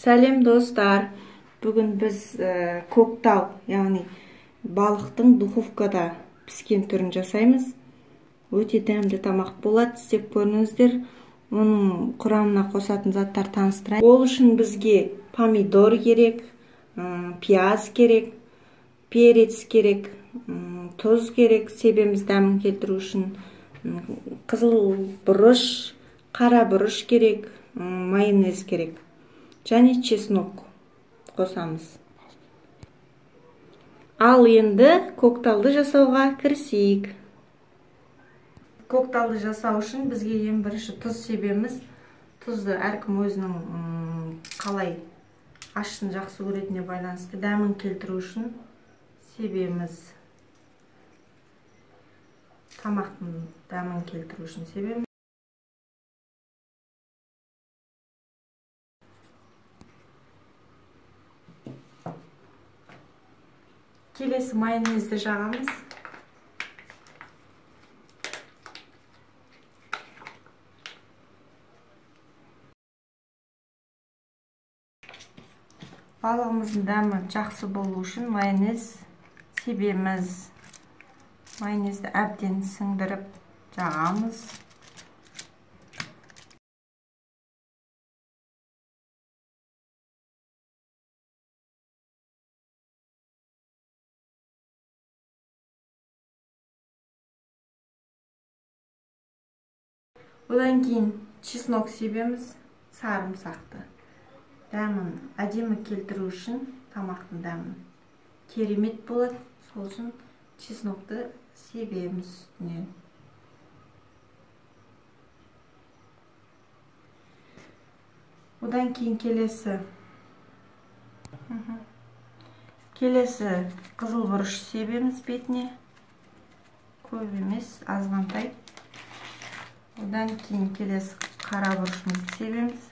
Сәлем достар. Бүгін біз көктал, яғни балықтың духовкада піскен түрін жасаймыз. Өте дәмді тамақ болады. Істеп көріңіздер. Оның құрамына қосатын заттар таныстырайын. Ол үшін бізге помидор керек, пияз керек, перец керек, тұз керек, себеміз дәмін келтіру үшін. Қызыл бұрыш, қара бұрыш керек, майонез керек. Және чеснок қосамыз. Ал енді көкталды жасауға кірісейік. Көкталды жасау үшін бізге ең бірінші тұз себеміз. Тұзды әркім өзінің қалай ащыны жақсы көретініне байланысты дәмін келтіру үшін себеміз. Тамақтың дәмін келтіру үшін себеміз. Келесі майонезді жағамыз. Балығымыздың дәмі жақсы болу үшін майонез себеміз. Майонезді әбден сіңдіріп жағамыз. Одан кейін чеснок себеміз, сарымсақты. Дәмін әдемі келтіру үшін тамақтың дәмін керемет болады. Сол үшін чеснокты себеміз үстіне. Одан кейін келесі қызыл бұрыш себеміз бетіне. Көп емес, азғантай. Одан кейін келесі қара бұрышымызды себеміз.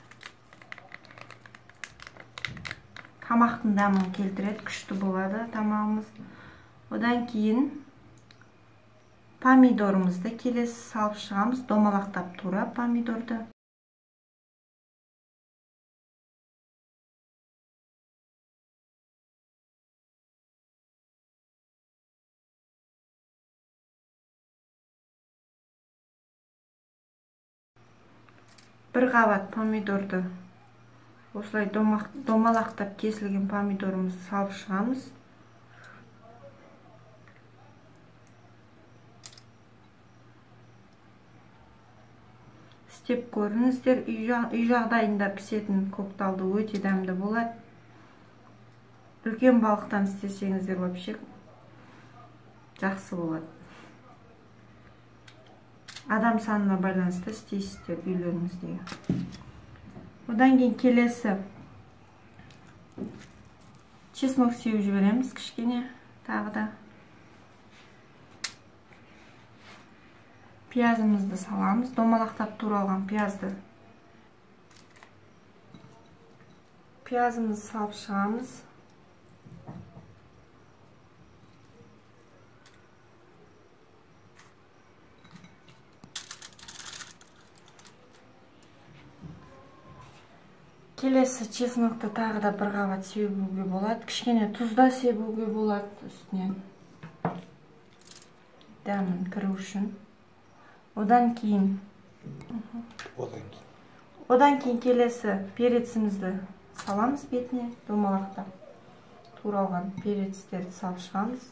Тамақтың дәмін келтіреді, күшті болады тамағымыз. Одан кейін помидорымызды келесі салып шығамыз. Домалақтап тура помидорды. Бір қабат помидорды осылай домалақтап кесілген помидорымызды салып шығамыз. Істеп көріңіздер. Үй жағдайында пісетін көкталды өте дәмді болады. Үлкен балықтан істесеңіздер вообще жақсы болады. Адам санына байланысты істейсіздер үйлеріңізде. Одан кейін келесі чеснок сеуіп жібереміз кішкене тағы да. Пиязымызды саламыз. Домалақтап туралған пиязды. Пиязымызды салып шығамыз. Келесі чеснокты тағы да бір қабат себуге болады. Кішкене тұзда себуге болады үстінен. Дәмін кіру үшін. Одан кейін келесі перецімізді саламыз бетіне. Домалақтап туралған перецтерді салып шығамыз.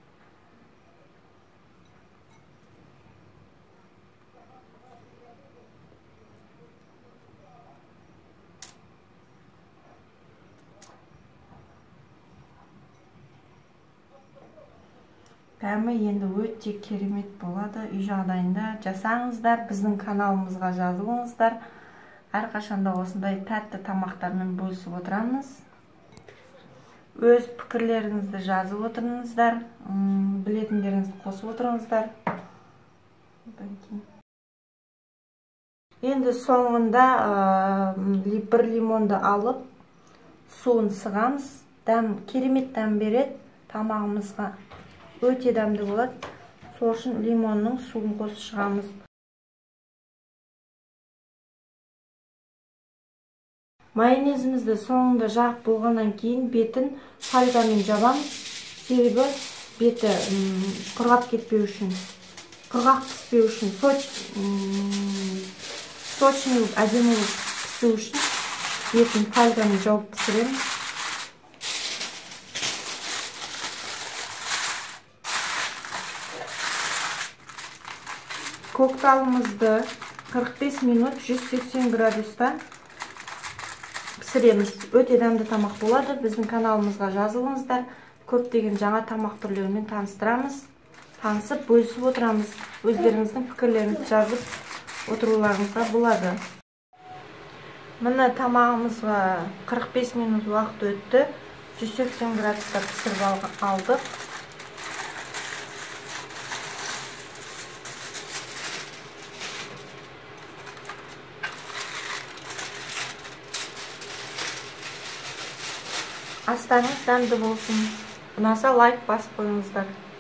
Дәмі енді өте керемет болады. Үй жағдайында жасаңыздар, біздің каналымызға жазылыңыздар. Әрқашанда осындай тәтті тамақтармен бөлісіп отырамыз. Өз пікірлеріңізді жазып отырыңыздар, білетіндеріңізді қосып отырыңыздар. Енді соңында бір лимонды алып, суын сығамыз. Керемет дәм береді тамағымызға. Өте дәмді болады. Сол үшін лимонның суын қосып шығамыз. Майонезімізді соңында жағып болғаннан кейін бетін фольгамен жабамыз. Себебі беті құрғап кетпеу үшін, құрғақ піспеу үшін, сочный болып, әдемі болып пісу үшін бетін фольгамен жауып пісіреміз. Коктейлімізді 45 минут 180 градуста пісіреміз. Өте дәмді тамақ болады. Біздің каналымызға жазылыңыздар. Көптеген жаңа тамақ түрлерімен таныстырамыз. Танысып, бөлісіп отырамыз. Өздеріңіздің пікірлеріңізді жазып отыруларыңызға болады. Міне тамағымызға 45 минут уақыт өтті. 180 градуста пісіріп алдық. Астарыңыз дәмді болсын. Ұнаса лайк басып қойыңыздар.